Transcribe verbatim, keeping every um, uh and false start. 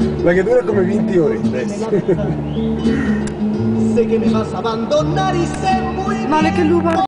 La che dura come venti ore. Sé que me vas a abandonar y sé muy Vale che lui